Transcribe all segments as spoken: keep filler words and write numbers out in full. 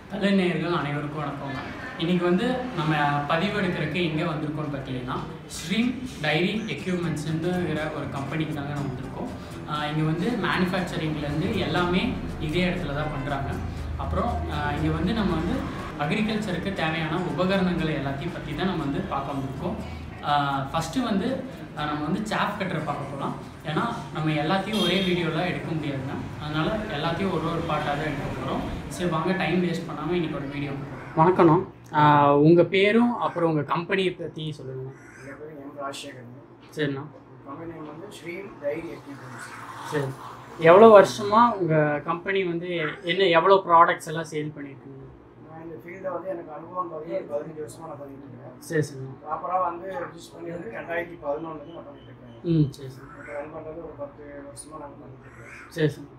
கலைஞர்கள் அனைவருக்கும் வணக்கங்க. இன்றைக்கி வந்து நம்ம பதிவெடுக்கிறதுக்கு எங்கே வந்திருக்கோம்னு பார்த்தீங்கன்னா ஸ்ட்ரீம் டைரி எக்யூப்மெண்ட்ஸுங்கிற ஒரு கம்பெனிக்கு தாங்க நம்ம வந்திருக்கோம். இங்கே வந்து மேனுஃபேக்சரிங்லேருந்து எல்லாமே இதே இடத்துல தான் பண்ணுறாங்க. அப்புறம் இங்கே வந்து நம்ம வந்து அக்ரிகல்ச்சருக்கு தேவையான உபகரணங்களை எல்லாத்தையும் பற்றி தான் நம்ம வந்து பார்க்க வந்திருக்கோம். ஃபஸ்ட்டு வந்து நம்ம வந்து சாப் கட்டரை பார்க்க போகலாம். ஏன்னா நம்ம எல்லாத்தையும் ஒரே வீடியோவில் எடுக்க முடியாதுங்க. அதனால் எல்லாத்தையும் ஒரு ஒரு பாட்டாக தான் எடுக்க போகிறோம். சரி வாங்க, டைம் வேஸ்ட் பண்ணாமல் இன்றைக்கி ஒரு வீடியோ. வணக்கம்ண்ணா, உங்கள் பேரும் அப்புறம் உங்கள் கம்பெனியை பற்றி சொல்லுங்கள். என் பேர் எம் ராஜசேகரன். சரிண்ணா. கம்பெனி நேம் வந்து ஸ்ட்ரீம் டைரி எக்யூப்மெண்ட்ஸ். சரி, எவ்வளோ வருஷமாக உங்கள் கம்பெனி வந்து என்ன எவ்வளோ ப்ராடக்ட்ஸ் எல்லாம் சேல் பண்ணியிருக்கீங்க? நான் இந்த ஃபீல்டை வந்து எனக்கு அனுபவம் பார்த்தீங்கன்னா ஒரு பதினஞ்சு வருஷமாக நான் பண்ணிட்டு இருக்கேன். சரி சரிண்ணா. ப்ராப்பராக வந்து ரிஜிஸ்டர் பண்ணி வந்து ரெண்டாயிரத்தி பதினொன்றுலேருந்து நான் பண்ணிட்டு இருக்கேன். ம் சரி சார். இப்போ ரன் பண்ணுறது ஒரு பத்து வருஷமாக நாங்கள் பண்ணிட்டு இருக்கோம். சரி சார்.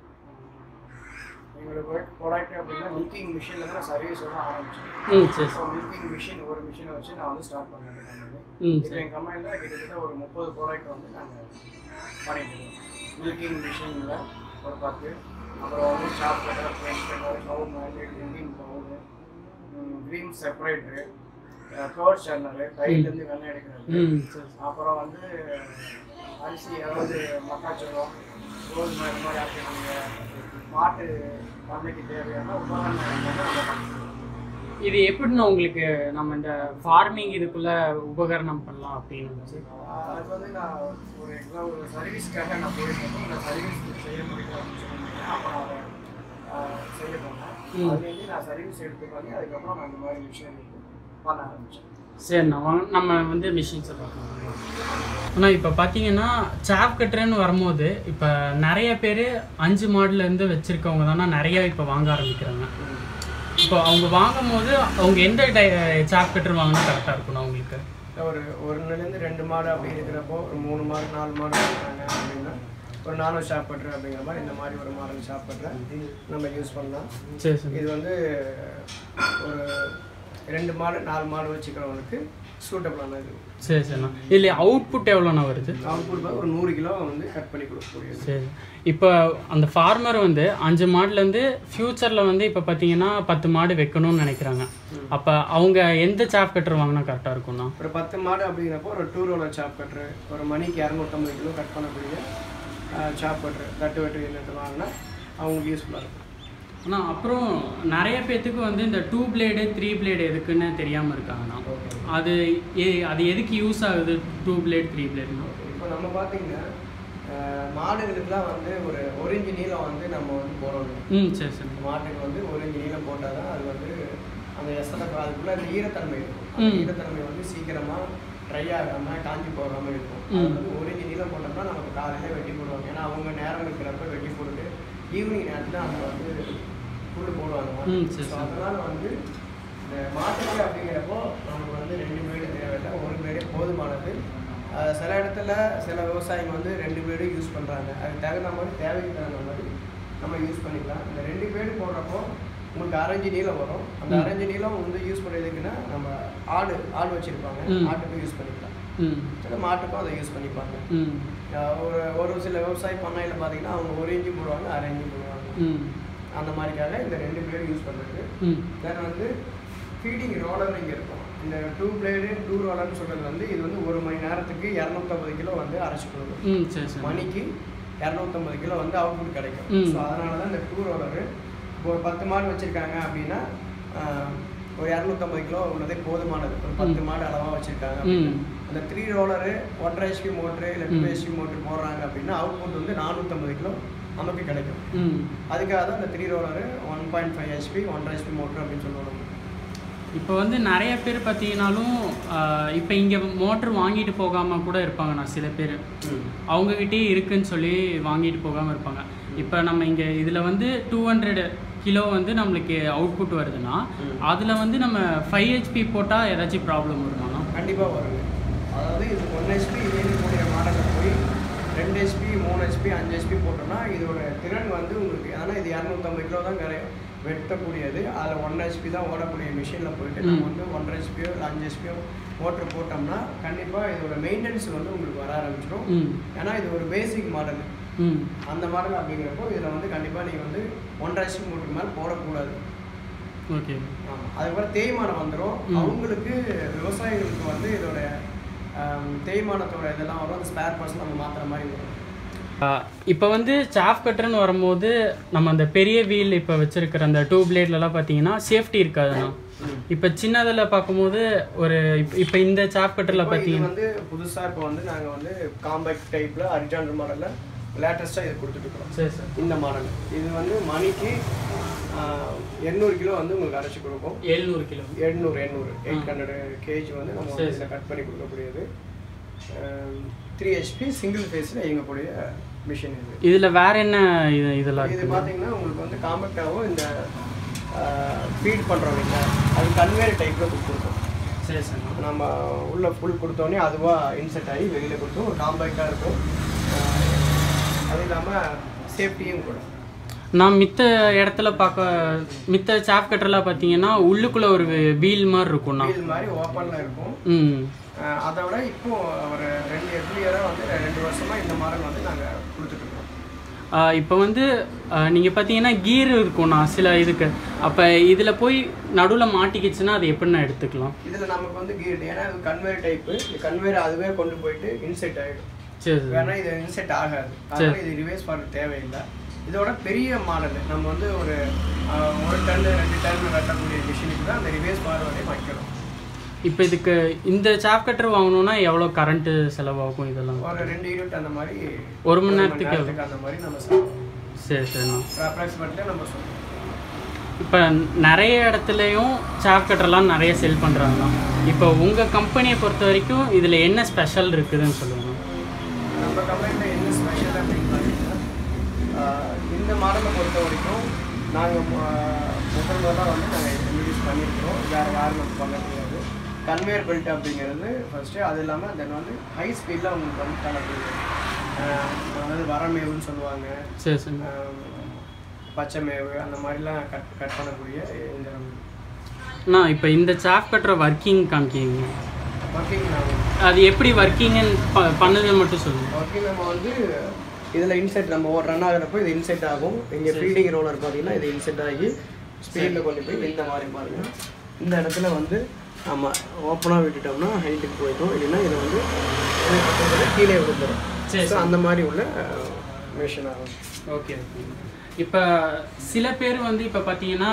எங்களோட ப்ராடக்ட் அப்படின்னா மில்கிங் மிஷினில் தான் நான் சர்வீஸோட ஆரம்பிச்சேன். ம் சரி ஸோ சார். மில்கிங் மிஷின் ஒரு மிஷினை வச்சு நான் வந்து ஸ்டார்ட் பண்ணேன் கம்பெனி. ம் இப்போ சரி. என் கம்பெனியில் கிட்டத்தட்ட ஒரு முப்பது ப்ராடக்ட் வந்து நாங்கள் பண்ணிட்டு இருக்கோம். மில்கிங் மிஷினில் ஒரு பத்து, அப்புறம் வந்து ஷாப் கட்டர், ஃப்ரெஷ் கட்டர், கவுன் மேண்டு, ட்ரிங்கிங் பவுடர், க்ரீம் செப்பரேட்டரு, கவர் ஷர்னரு, கையிலேருந்து வெண்ணெய் எடுக்கிறது, ம் சரி. அப்புறம் வந்து அரிசி, அதாவது மக்காச்சோளம், கோதுமை, இந்த மாதிரி ஆக்கக்கூடிய மாட்டு பண்ணைக்கு தேவையான உபகரணம். இது எப்படின்னா உங்களுக்கு நம்ம இந்த ஃபார்மிங் இதுக்குள்ள உபகரணம் பண்ணலாம் அப்படின்னு சார்? அது வந்து நான் ஒரு எக்ஸாம் ஒரு சர்வீஸ்க்காக நான் போயிருக்கேன். நான் சர்வீஸ் செய்ய முடியல அப்படின்னு சொல்லியிருந்தேன். அப்போ நான் அதை செய்ய போனேன். அதுலேருந்து நான் சர்வீஸ் எடுத்து பண்ணி அதுக்கப்புறம் நான் இந்த மாதிரி விஷயம் பண்ண ஆரம்பித்தேன். சரிண்ணா, வாங்க நம்ம வந்து மிஷின்ஸை பார்க்கலாம். ஆனால் இப்போ பார்த்தீங்கன்னா சாப் கட்டுறேன்னு வரும்போது இப்போ நிறைய பேர் அஞ்சு மாடலேருந்து வச்சுருக்கவங்க தானே நிறைய இப்போ வாங்க ஆரம்பிக்கிறாங்க. இப்போ அவங்க வாங்கும் போது அவங்க எந்த டை சாப் கட்டர் வாங்கினா கரெக்டாக இருக்கணும் அவங்களுக்கு? ஒரு ஒன்றுலேருந்து ரெண்டு மாடு அப்படி இருக்கிறப்போ ஒரு மூணு மாடு நாலு மாடு இருக்கிறாங்க அப்படின்னா ஒரு நானூறு ஷாப் பட்டுரு அப்படிங்கிற மாதிரி இந்த மாதிரி ஒரு மாடல் ஷாப் பட்டுற நம்ம யூஸ் பண்ணலாம். சரி சரி. இது வந்து ஒரு ரெண்டு மாடு நாலு மாடு வச்சுக்கிறவங்களுக்கு சூட்டபிளானது. சரி சரிண்ணா. இல்லை அவுட்புட் எவ்வளோண்ணா வருது? அவுட்புட் ஒரு நூறு கிலோ வந்து கட் பண்ணி கொடுக்கக்கூடியது. சரி. இப்போ அந்த ஃபார்மர் வந்து அஞ்சு மாடுலேருந்து ஃப்யூச்சரில் வந்து இப்போ பார்த்தீங்கன்னா பத்து மாடு வைக்கணும்னு நினைக்கிறாங்க. அப்போ அவங்க எந்த சாப் கட்டர் வாங்கினா கரெக்டாக இருக்கும்ண்ணா? ஒரு பத்து மாடு அப்படிங்கிறப்போ ஒரு டூ ரோலர் சாப் கட்டுரு, ஒரு மணிக்கு இரநூத்தம்பது கிலோ கட் பண்ணக்கூடிய சாப் கட்டுரு, தட்டு வெட்டு இயந்திரத்தை வாங்கினா அவங்களுக்கு யூஸ்ஃபுல்லாக இருக்கும். ஆனால் அப்புறம் நிறைய பேர்த்துக்கு வந்து இந்த டூ பிளேடு த்ரீ பிளேடு எதுக்குன்னு தெரியாமல் இருக்காங்கண்ணா. அது எ அது எதுக்கு யூஸ் ஆகுது டூ பிளேட் த்ரீ பிளேட்னா? இப்போ நம்ம பார்த்தீங்கன்னா மாடுகளுக்குலாம் வந்து ஒரு ஒரு இன்ச்சு நீளம் வந்து நம்ம வந்து போடணும். ம் சரி சரி. மாட்டுக்கு வந்து ஒரு இன்ச்சு நீளம் போட்டால் தான் அது வந்து அந்த எசனை அதுக்குள்ளே அந்த ஈரத்தன்மை இருக்கும். அந்த ஈரத்தன்மை வந்து சீக்கிரமாக ட்ரை ஆகாமல் காஞ்சி போகாமல் இருக்கும். அது வந்து ஒரு இன்ச்சு நீளம் போட்டோம்னா நமக்கு காலையில் வெட்டி போடுவாங்க. ஏன்னா அவங்க நேரம் இருக்கிறப்ப வெட்டி போட்டுட்டு ஈவினிங் நேரத்தில் அவங்க வந்து புல் போடுவாங்க. ஸோ அதனால் வந்து இந்த மாட்டுக்கு அப்படிங்கிறப்போ நமக்கு வந்து ரெண்டு பிளேடு தேவையில்லை, ஒரு பிளேடே போதுமானது. சில இடத்துல சில விவசாயிங்க வந்து ரெண்டு பிளேடு யூஸ் பண்ணுறாங்க. அதுக்கு தகுந்த மாதிரி தேவைக்கு தகுந்த மாதிரி நம்ம யூஸ் பண்ணிக்கலாம். இந்த ரெண்டு பிளேடு போடுறப்போ உங்களுக்கு அரைஞ்சு நீளம் வரும். அந்த அரைஞ்சு நீளம் வந்து யூஸ் பண்ணுறதுக்குன்னா நம்ம ஆடு ஆடு வச்சுருப்பாங்க, ஆட்டுக்கும் யூஸ் பண்ணிக்கலாம். சில மாட்டுக்கும் அதை யூஸ் பண்ணிப்பாங்க. ஒரு ஒரு சில விவசாய பண்ணையில் பார்த்தீங்கன்னா அவங்க ஒரு இன்ச்சு போடுவாங்க, அரை இன்ச்சு போடுவாங்க. அந்த மாதிரிக்காக இந்த ரெண்டு பிளேடு யூஸ் பண்ணுறது. தென் வந்து ஃபீடிங் ரோலர் இங்கே இருக்கும். இந்த டூ பிளேடு டூ ரோலர்னு சொல்கிறது வந்து இது வந்து ஒரு மணி நேரத்துக்கு இரநூத்தம்பது கிலோ வந்து அரைச்சி கொடுக்கும். மணிக்கு இரநூத்தம்பது கிலோ வந்து அவுட்புட் கிடைக்கும். ஸோ அதனால தான் இந்த டூ ரோலரு இப்போ ஒரு பத்து மாடு வச்சுருக்காங்க அப்படின்னா ஒரு இரநூத்தம்பது கிலோ உள்ளதே போதுமானது. ஒரு பத்து மாடு அளவாக வச்சுருக்காங்க. அந்த த்ரீ ரோலரு ஒன்றரை ஹெச்பி மோட்ரு இல்லை டூ ஹெச்பி மோட்ரு போடுறாங்க அப்படின்னா அவுட்புட் வந்து நானூற்றம்பது கிலோ நமக்கு கிடைக்கும். அதுக்காக தான் இந்த three roller one point five HP ஒன்றரை ஹெச்பி மோட்ரு அப்படின்னு சொல்லுவாங்க. இப்போ வந்து நிறைய பேர் பார்த்தீங்கன்னாலும் இப்போ இங்கே மோட்ரு வாங்கிட்டு போகாமல் கூட இருப்பாங்கண்ணா. சில பேர் அவங்கக்கிட்டே இருக்குன்னு சொல்லி வாங்கிட்டு போகாமல் இருப்பாங்க. இப்போ நம்ம இங்கே இதில் வந்து டூ ஹண்ட்ரட் கிலோ வந்து நம்மளுக்கு அவுட்புட் வருதுன்னா அதில் வந்து நம்ம ஃபைவ் ஹெச்பி போட்டால் ஏதாச்சும் ப்ராப்ளம் வருமாண்ணா? கண்டிப்பாக வருங்க. அதாவது இது ஒன் ஹெச்பி இதேக்கூடிய மாடலில் போய் ரெண்டு ஹெச்பி மூணு ஹெச்பி அஞ்சு ஹெச்பி போட்டோம்னா இதோட திறன் வந்து உங்களுக்கு, ஆனால் இது இரநூத்தம்பது கிலோ தான் கரை வெட்டக்கூடியது. அதில் ஒன் ஹெச்பி தான் ஓடக்கூடிய மிஷினில் போயிட்டு நம்ம வந்து ஒன்றரை ஹெச்பியோ இல்லை அஞ்சு ஹெச்பியோ மோட்ரு போட்டோம்னா கண்டிப்பாக இதோட மெயின்டெனன்ஸ் வந்து உங்களுக்கு வர ஆரம்பிச்சிடும். ஏன்னா இது ஒரு பேசிக் மாடல். அந்த மாடல் அப்படிங்கிறப்போ இதில் வந்து கண்டிப்பாக நீங்கள் வந்து ஒன்றரை ஹெச்பி மோட்டருக்கு மேலே போடக்கூடாது. ஓகே. ஆமாம், அதுக்கப்புறம் தேய்மானம் வந்துடும். அவங்களுக்கு விவசாயிகளுக்கு வந்து இதோட தேய்மானத்தோட இதெல்லாம் வரும். அந்த ஸ்பேர் பார்ட்ஸ் நம்ம மாற்றுற மாதிரி வரும். இப்போ வந்து சாஃப் கட்டர்னு வரும்போது நம்ம அந்த பெரிய வீல் இப்போ வச்சுருக்கிற அந்த டூ பிளேட்லலாம் பார்த்தீங்கன்னா சேஃப்டி இருக்காதுண்ணா. இப்போ சின்னதில் பார்க்கும்போது ஒரு இப்போ இந்த சாஃப் கட்டரில் பார்த்தீங்கன்னா வந்து புதுசாக இப்போ வந்து நாங்கள் வந்து காம்பேக்ட் டைப்பில் ஹரிசாண்டல் மாடலில் லேட்டஸ்ட்டாக இது கொடுத்துட்ருக்கோம். சரி சார். இந்த மாடல் இது வந்து மணிக்கு எண்ணூறு கிலோ வந்து உங்களுக்கு அரைச்சி கொடுக்கும். எழுநூறு கிலோ எண்ணூறு எண்ணூறு எயிட் ஹண்ட்ரட் கேஜி வந்து நம்ம இதில் கட் பண்ணி கொடுக்கக்கூடியது. த்ரீ ஹெச்பி சிங்கிள் ஃபேஸில் இயங்கக்கூடிய மிஷின் இது. இதில் வேற என்ன இது இதெல்லாம் இது பார்த்தீங்கன்னா உங்களுக்கு வந்து காம்பேக்டாகவும் இந்த ஃபீட் பண்ணுறோம் இல்லைங்களா, அது கன்வேர் டைப்பில் கொடுத்துருக்கோம். சரி சார். நம்ம உள்ளே ஃபுல் கொடுத்தோடனே அதுவாக இன்செர்ட் ஆகி வெளியில் கொடுத்தோம். ஒரு காம்பேக்டாக இருக்கும். அது இல்லாமல் சேஃப்டியும் கூட. நான் மித்த இடத்துல பார்க்க மித்த சாஃப் கட்டரில் பார்த்தீங்கன்னா உள்ளுக்குள்ளே ஒரு வீல் மாதிரி இருக்கும்ண்ணா. வீல் மாதிரி ஓப்பனில் இருக்கும். ம். அதை விட இப்போ ஒரு ரெண்டு எவ்ரி இயராக வந்து ரெண்டு வருஷமாக இந்த மாடல் வந்து நாங்கள் கொடுத்துட்ருக்கோம். இப்போ வந்து நீங்கள் பார்த்தீங்கன்னா கீர் இருக்கும்ண்ணா சில இதுக்கு. அப்போ இதில் போய் நடுவில் மாட்டிக்கிச்சுன்னா அது எப்படின்னா எடுத்துக்கலாம்? இதில் நமக்கு வந்து கீர், ஏன்னா இது கன்வேர் டைப்பு. இந்த கன்வேர் அதுவே கொண்டு போயிட்டு இன்செர்ட் ஆகிடும். சரி. வேணா இது இன்செர்ட் ஆகாது. அதனால் இது ரிவேஸ் பண்ண தேவையில்லை. இதோட பெரிய மாடல் நம்ம வந்து ஒரு ஒரு டன் ரெண்டு டன் வெட்டக்கூடிய மிஷினுக்கு தான் அந்த ரிவேஸ் பார்வர்டே வைக்கிறோம். இப்போ இதுக்கு இந்த சாஃப் கட்டர் வாங்கணும்னா எவ்வளோ கரண்ட்டு செலவாகும்? இதெல்லாம் ஒரு ரெண்டு யூனிட் அந்த மாதிரி ஒரு மணி நேரத்துக்கு அந்த மாதிரி நம்ம சொல்லுவோம். சரி சரிண்ணா. அப்ராக்சிமேட்டாக நம்ம சொல்லுவோம். இப்போ நிறைய இடத்துலையும் சாஃப் கட்டர்லாம் நிறைய செல் பண்ணுறாங்கண்ணா. இப்போ உங்கள் கம்பெனியை பொறுத்த வரைக்கும் இதில் என்ன ஸ்பெஷல் இருக்குதுன்னு சொல்லுவாங்க? நம்ம கம்பெனியில் என்ன ஸ்பெஷல் அப்படின்னு பார்த்தீங்கன்னா இந்த மாடலை பொறுத்த வரைக்கும் நாங்கள் முதல் முதலாக வந்து நாங்கள் இன்ட்ரடியூஸ் பண்ணியிருக்கிறோம். வேறு யாரும் நம்ம பண்ண முடியாது. கன்வேயர் பெல்ட் அப்படிங்கிறது ஃபஸ்ட்டு. அது இல்லாமல் தென் வந்து ஹை ஸ்பீடில் அவங்களுக்கு வந்து தரக்கூடிய அதாவது வரமேவுன்னு சொல்லுவாங்க. சரி சரி. பச்சை மேவு அந்த மாதிரிலாம் கட் கட் பண்ணக்கூடிய இயந்திரம். அண்ணா இப்போ இந்த சாஃப் கட்டரை ஒர்க்கிங் காமிக்கிங்க. ஒர்க்கிங் அது எப்படி ஒர்க்கிங்னு ப பண்ணுதுன்னு மட்டும் சொல்லுங்கள். ஒர்க்கிங் நம்ம வந்து இதில் இன்செட் நம்ம ஒரு ரன் ஆகிறப்போ இது இன்செட் ஆகும். இங்கே ஃபீல்டிங் ரோலர் பார்த்தீங்கன்னா இது இன்செட் ஆகி ஸ்பீடில் கொண்டு போய் இந்த மாதிரி பாருங்கள். இந்த இடத்துல வந்து நம்ம ஓப்பனாக விட்டுட்டோம்னா ஹைட்டுக்கு போயிடும். இல்லைன்னா இதை வந்து கீழே விழுந்துடும். சரி. அந்த மாதிரி உள்ள மிஷின் ஆகும். ஓகே. இப்போ சில பேர் வந்து இப்போ பார்த்தீங்கன்னா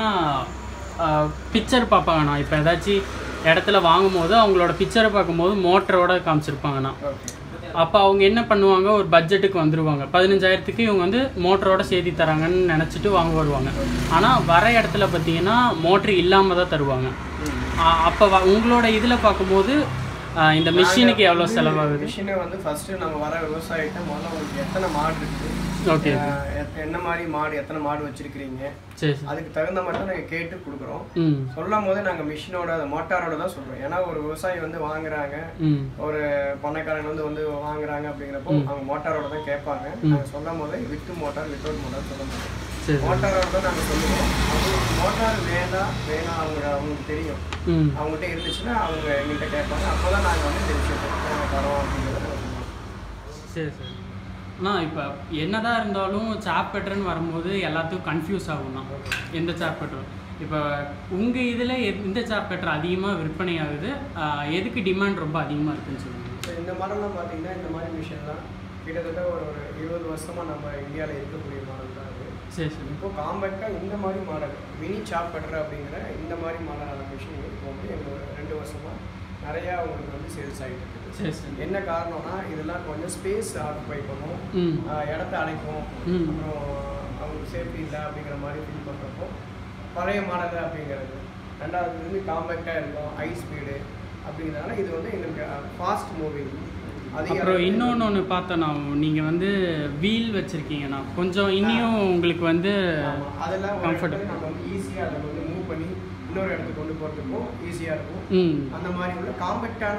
பிக்சர் பார்ப்பாங்கண்ணா. இப்போ ஏதாச்சும் இடத்துல வாங்கும் போது அவங்களோட பிக்சரை பார்க்கும்போது மோட்டரோட காமிச்சிருப்பாங்கண்ணா. அப்போ அவங்க என்ன பண்ணுவாங்க, ஒரு பட்ஜெட்டுக்கு வந்துடுவாங்க. பதினஞ்சாயிரத்துக்கு இவங்க வந்து மோட்டரோட சேர்த்தி தராங்கன்னு நினச்சிட்டு வாங்க வருவாங்க. ஆனால் வர இடத்துல பார்த்தீங்கன்னா மோட்ரு இல்லாமல் தான் தருவாங்க. அப்போ உங்களோட இதில் பார்க்கும்போது இந்த மிஷினுக்கு எவ்வளோ செலவாகுது? மிஷினை வந்து ஃபஸ்ட்டு நம்ம வர விவசாயிட்ட முதல்ல உங்களுக்கு எத்தனை மாடு இருக்குது, ஓகே, என்ன மாதிரி மாடு எத்தனை மாடு வச்சிருக்கிறீங்க, சரி, அதுக்கு தகுந்த மாதிரி தான் நாங்கள் கேட்டு கொடுக்குறோம். சொல்லும் போது நாங்கள் மிஷினோட மோட்டாரோட தான் சொல்கிறோம். ஏன்னா ஒரு விவசாயி வந்து வாங்குறாங்க, ஒரு பண்ணைக்காரங்க வந்து வந்து வாங்குறாங்க அப்படிங்கிறப்போ அவங்க மோட்டாரோட தான் கேட்பாங்க. நாங்கள் சொல்லும் போதே வித்து மோட்டார் வித்தவுட் மோட்டார் சொல்ல மாட்டோம், மோட்டாரோட தான் நாங்கள் சொல்லுவோம். அவங்களுக்கு மோட்டார் வேணாம் வேணாம் அவங்க அவங்களுக்கு தெரியும். அவங்ககிட்ட இருந்துச்சுன்னா அவங்க எங்கள்கிட்ட கேட்பாங்க. அப்போ தான் நாங்கள் வந்து இந்த விஷயத்தை நாங்கள் தரோம் அப்படிங்கிறத நாங்கள் சொல்லுவோம். சரி சரி. அண்ணா இப்போ என்னதான் இருந்தாலும் சாப் கட்டர்னு வரும்போது எல்லாத்துக்கும் கன்ஃபியூஸ் ஆகும்ண்ணா. எந்த சாப் கட்டர் இப்போ உங்கள் இதில் எந்த சாப் கட்டர் அதிகமாக விற்பனை ஆகுது, எதுக்கு டிமாண்ட் ரொம்ப அதிகமாக இருக்குதுன்னு சொல்லுங்கள். இந்த மாடல்லாம் பார்த்தீங்கன்னா இந்த மாதிரி மிஷின்லாம் கிட்டத்தட்ட ஒரு ஒரு இருபது வருஷமாக நம்ம இந்தியாவில் இருக்கக்கூடிய மாடல் தான் அது. சரி சரி. இப்போ காம்பேக்டாக இந்த மாதிரி மாடல் மினி சாப் கட்டர் அப்படிங்கிற இந்த மாதிரி மாடலான மிஷின் இப்போ வந்து எங்களுக்கு ரெண்டு வருஷமாக நிறையா உங்களுக்கு வந்து சேல்ஸ் ஆகிட்டு இருக்குது. சரி சரி. என்ன காரணம்னா இதெல்லாம் கொஞ்சம் ஸ்பேஸ் ஆக்குபை பண்ணும், இடத்த அடைக்கும், அப்புறம் அவங்களுக்கு சேஃப்டி இல்லை அப்படிங்கிற மாதிரி ஃபீல் பண்ணுறப்போ பழைய மாடல் அப்படிங்கிறது. ரெண்டாவது வந்து காம்பேக்டாக இருக்கும், ஹை ஸ்பீடு அப்படிங்கிறதுனால இது வந்து எங்களுக்கு ஃபாஸ்ட் மூவிங். அப்புறம் இன்னொன்று ஒன்று பார்த்தோன்னா, நீங்கள் வந்து வீல் வச்சுருக்கீங்கண்ணா, கொஞ்சம் இன்னும் உங்களுக்கு வந்து அதெல்லாம் கம்ஃபர்டபுள், நம்ம வந்து ஈஸியாக அதை வந்து மூவ் பண்ணி இன்னொரு இடத்துக்கு கொண்டு போகிறதுக்கும் ஈஸியாக இருக்கும். அந்த மாதிரி உள்ள காம்பேக்டான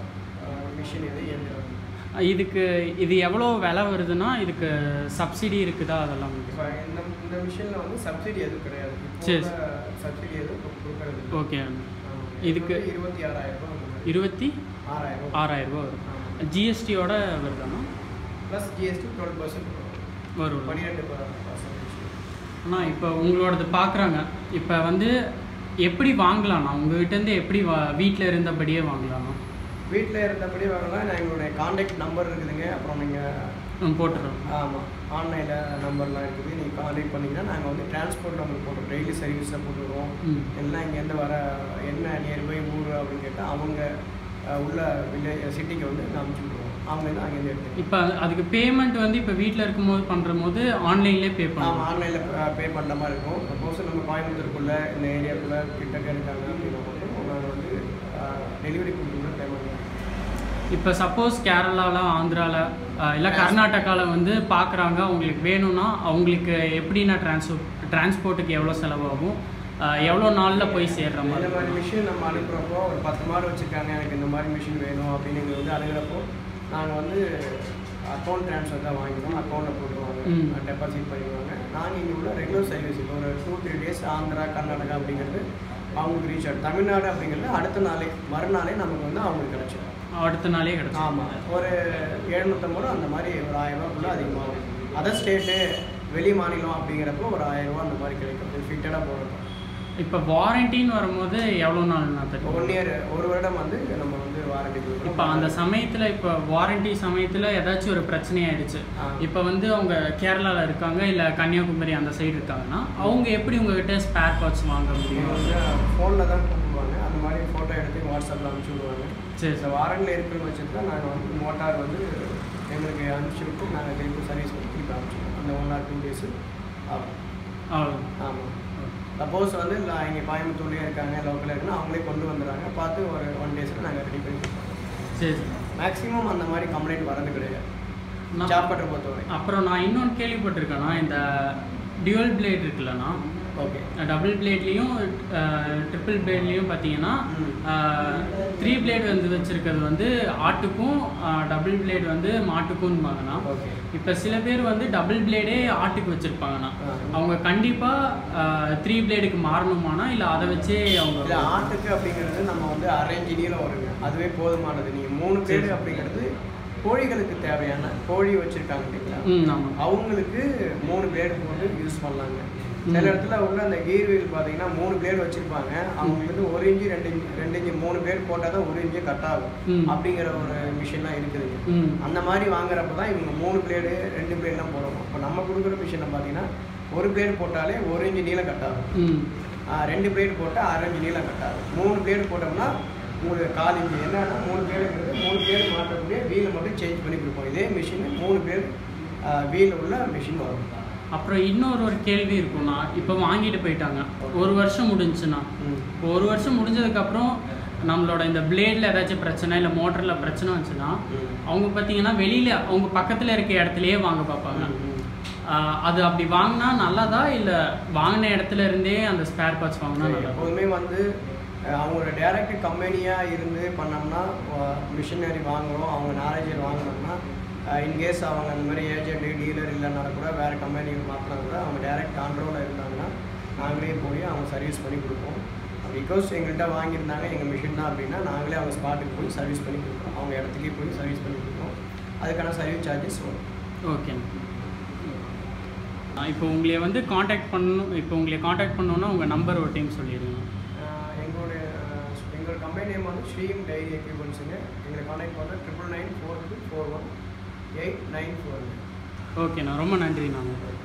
மிஷின் இது இயந்திரம். இதுக்கு இது எவ்வளோ விலை வருதுன்னா, இதுக்கு சப்சிடி இருக்குதா? அதெல்லாம் இப்போ இந்த இந்த மிஷினில் வந்து சப்சிடி எதுவும் கிடையாது. சரி, சப்சிடி எதுவும் கொடுக்குறது. ஓகே. இதுக்கு இருபத்தி ஆறாயிரம் ரூபா இருபத்தி ஆறாயிரம் ஆறாயிரம் ரூபா வரும். ஜிஎஸ்டியோட வருதாண்ணா? ப்ளஸ் ஜிஎஸ்டி டுவெல் பர்சன்ட் வரும், பன்னிரெண்டு பர்சன்ட். அண்ணா இப்போ உங்களோடது பார்க்குறாங்க, இப்போ வந்து எப்படி வாங்கலாம்ண்ணா உங்ககிட்டேருந்து எப்படி வா வீட்டில் இருந்தபடியே வாங்கலாம்ண்ணா? வீட்டில் இருந்தபடியே வாங்கலாம். நான் எங்களுடைய காண்டாக்ட் நம்பர் இருக்குதுங்க. அப்புறம் நீங்கள் போட்டுறோம். ஆமாம், ஆன்லைனில் நம்பர்லாம் இருக்குது. நீங்கள் காண்டாக்ட் பண்ணிங்கன்னா நாங்கள் வந்து டிரான்ஸ்போர்ட் நம்மளுக்கு போட்டுருவோம். டெய்லி சர்வீஸில் போட்டுருவோம். எல்லாம் இங்கேருந்து வர என்ன நியர்பை ஊர் அப்படின்னு கேட்டால் அவங்க உள்ள வில்லேஜ் சிட்டிக்கு வந்து நான் அனுப்பிச்சி விட்ருவோம். அவங்க வந்து அங்கேருந்து எடுத்து. இப்போ அதுக்கு பேமெண்ட் வந்து இப்போ வீட்டில் இருக்கும்போது பண்ணுற போது ஆன்லைன்லேயே பே பண்ணலாம். ஆமாம், ஆன்லைனில் பே பண்ணுற மாதிரி இருக்கும். சப்போஸ் நம்ம கோயம்புத்தூருக்குள்ளே இந்த ஏரியாவுக்குள்ளே கிட்டக்க இருக்காங்க அப்படின்னா மட்டும் நாங்கள் வந்து டெலிவரி கொடுத்துருவோம் பேமெண்ட். இப்போ சப்போஸ் கேரளாவில், ஆந்திராவில் இல்லை கர்நாடகாவில் வந்து பார்க்குறாங்க, அவங்களுக்கு வேணும்னா அவங்களுக்கு எப்படின்னா டிரான்ஸ்போர்ட் டிரான்ஸ்போர்ட்டுக்கு எவ்வளோ செலவாகும், எவ்வளோ நாளில் போய் சேர்ற மாதிரி? இந்த மாதிரி மிஷின் நம்ம அனுப்புகிறப்போ ஒரு பத்து மாடு வச்சுருக்காங்க, எனக்கு இந்த மாதிரி மிஷின் வேணும் அப்படின்னு எங்களுக்கு வந்து அணுகிறப்போ நாங்கள் வந்து அக்கௌண்ட் ட்ரான்ஸ்ஃபர் தான் வாங்கிடுவோம். அக்கௌண்ட்டில் போட்டுருவாங்க, டெபாசிட் பண்ணிடுவாங்க. நாங்கள் இங்கே உள்ள ரெகுலர் சர்வீஸ் இப்போ ஒரு two three days Andhra Karnataka அப்படிங்கிறது அவங்களுக்கு ரீச் ஆகும். தமிழ்நாடு அப்படிங்கிறது அடுத்த நாளே மறுநாளே நமக்கு வந்து அவங்களுக்கு கிடச்சிடும். அடுத்த நாளே கிடச்சி. ஆமாம், ஒரு எழுநூற்றம்பது ரூபா அந்த மாதிரி ஒரு ஆயிரரூபாக்குள்ளே அதிகமாகும். அதர் ஸ்டேட்டு வெளி மாநிலம் அப்படிங்கிறப்போ ஒரு ஆயிரரூபா அந்த மாதிரி கிடைக்கும் ஃபிட்டடாக போகிறப்போ. இப்போ வாரண்டின்னு வரும்போது எவ்வளோ நாள்னா தெரியும்? ஒன் இயர், ஒரு வருடம் வந்து நம்ம வந்து வாரண்டி கொடுக்குறோம். இப்போ அந்த சமயத்தில் இப்போ வாரண்டி சமயத்தில் ஏதாச்சும் ஒரு பிரச்சனை ஆயிடுச்சு, இப்போ வந்து அவங்க கேரளாவில் இருக்காங்க இல்லை கன்னியாகுமரி அந்த சைடு இருக்காங்கன்னா அவங்க எப்படி உங்ககிட்ட ஸ்பேர் பார்ட்ஸ் வாங்க முடியும்? வந்து ஃபோனில் தான் கூப்பிடுவாங்க. அந்த மாதிரி ஃபோட்டோ எடுத்து வாட்ஸ்அப்பில் அனுப்பிச்சி விடுவாங்க. சரி சார். வாரண்டியில் இருக்கிற பட்சத்தில் நாங்கள் வந்து மோட்டார் வந்து எங்களுக்கு அனுப்பிச்சி விட்டு நாங்கள் திருப்பி சர்வீஸ் பண்ணி திருப்பி அனுப்பிச்சிடுவோம். அந்த ஒன் ஆர் டூ டேஸு ஆகும். ஆகும். ஆமாம். சப்போஸ் வந்து நான் இங்கே கோயம்புத்தூர்லேயே இருக்காங்க, லோக்கலில் இருக்குன்னா அவங்களே கொண்டு வந்துடுறாங்க. பார்த்து ஒரு ஒன் டேஸில் நாங்கள் ரெடி பண்ணி கொடுப்போம். சரி சார். மேக்ஸிமம் அந்த மாதிரி கம்ப்ளைண்ட் வரது கிடையாது ஜாப் கட்டர் பொறுத்தவரை. அப்புறம் நான் இன்னொன்று கேள்விப்பட்டிருக்கேன்னா, இந்த டியூவல் பிளேட் இருக்குல்லண்ணா, ஓகே, டபுள் பிளேட்லேயும் ட்ரிபிள் பிளேட்லேயும் பார்த்தீங்கன்னா த்ரீ பிளேட் வந்து வச்சுருக்கிறது வந்து ஆட்டுக்கும், டபுள் பிளேட் வந்து மாட்டுக்கும்பாங்கண்ணா. இப்போ சில பேர் வந்து டபுள் பிளேடே ஆட்டுக்கு வச்சுருப்பாங்கண்ணா, அவங்க கண்டிப்பாக த்ரீ பிளேடுக்கு மாறணுமானா இல்லை அதை வச்சே அவங்க? இல்லை, ஆட்டுக்கு அப்படிங்கிறது நம்ம வந்து அரேஞ்ச் நீளம் வருங்க, அதுவே போதுமானது. நீங்கள் மூணு பிளேடு அப்படிங்கிறது கோழிகளுக்கு தேவையான கோழி வச்சுருக்காங்க இல்லைங்களா, அவங்களுக்கு மூணு பிளேடு போட்டு யூஸ் பண்ணலாங்க. சில இடத்துல உள்ள அந்த கீர் வீல் பார்த்தீங்கன்னா மூணு பிளேடு வச்சுருப்பாங்க, அவங்களுக்கு ஒரு இன்ச்சு ரெண்டு இன்ச்சு ரெண்டு இன்ச்சு மூணு பிளேடு போட்டால் தான் ஒரு இன்ச்சு கட் ஆகும் அப்படிங்கிற ஒரு மிஷின்லாம் இருக்குதுங்க. அந்த மாதிரி வாங்குறப்ப தான் இவங்க மூணு பிளேடு ரெண்டு பிளேட்லாம் போடணும். இப்போ நம்ம கொடுக்குற மிஷினில் பார்த்தீங்கன்னா ஒரு பிளேடு போட்டாலே ஒரு இன்ச்சு நீளம் கட் ஆகும், ரெண்டு பிளேடு போட்டால் அரை இன்ச்சு நீளம் கட் ஆகும், மூணு பிளேடு போட்டோம்னா உங்களுக்கு கால் இன்ச்சு. என்னன்னா மூணு பிளேடுங்கிறது மூணு பிளேடு மாற்றக்கூடிய வீலை மட்டும் சேஞ்ச் பண்ணி கொடுப்போம். இதே மிஷின் மூணு பிளேடு வீல் உள்ள மிஷின் வரும். அப்புறம் இன்னொரு ஒரு கேள்வி இருக்கும்ண்ணா, இப்போ வாங்கிட்டு போயிட்டாங்க, ஒரு வருஷம் முடிஞ்சுன்னா, இப்போ ஒரு வருஷம் முடிஞ்சதுக்கப்புறம் நம்மளோட இந்த பிளேடில் ஏதாச்சும் பிரச்சனை இல்லை மோட்டரில் பிரச்சனை வந்துச்சுன்னா அவங்க பார்த்தீங்கன்னா வெளியில் அவங்க பக்கத்தில் இருக்க இடத்துலையே வாங்க பார்ப்பாங்க. அது அப்படி வாங்கினா நல்லதா இல்லை வாங்கின இடத்துல இருந்தே அந்த ஸ்பேர் பார்ட்ஸ் வாங்கினா நல்லா? எப்போதுமே வந்து அவங்களோட டேரக்ட் கம்பெனியாக இருந்து பண்ணோம்னா மிஷினரி வாங்குகிறோம், அவங்க நாலேஜர் வாங்கினோம்னா இன்கேஸ் அவங்க அந்த மாதிரி ஏஜென்ட்டு டீலர் இல்லைன்னா கூட வேறு கம்பெனிக்கு மாற்றினா கூட அவங்க டேரெக்ட் கண்ட்ரோலில் இருந்தாங்கன்னா நாங்களே போய் அவங்க சர்வீஸ் பண்ணி கொடுப்போம். பிகாஸ் எங்கள்கிட்ட வாங்கியிருந்தாங்க எங்கள் மிஷின் தான் அப்படின்னா நாங்களே அவங்க ஸ்பாட்டுக்கு போய் சர்வீஸ் பண்ணி கொடுப்போம், அவங்க இடத்துக்கே போய் சர்வீஸ் பண்ணி கொடுப்போம். அதுக்கான சர்வீஸ் சார்ஜஸ் வரும். ஓகே. இப்போ உங்களை வந்து காண்டாக்ட் பண்ணணும், இப்போ உங்களை காண்டாக்ட் பண்ணணுன்னா உங்கள் நம்பர் ஒரு டைம் சொல்லிடுங்க. எங்களுடைய எங்களோட கம்பெனி நேம் வந்து ஸ்ரீம் டைரி எக்யூப்மெண்ட்ஸுங்க. எங்களை காண்டாக்ட் பண்ண triple nine four two four one eight nine four. ஓகேண்ணா, ரொம்ப நன்றிண்ணா.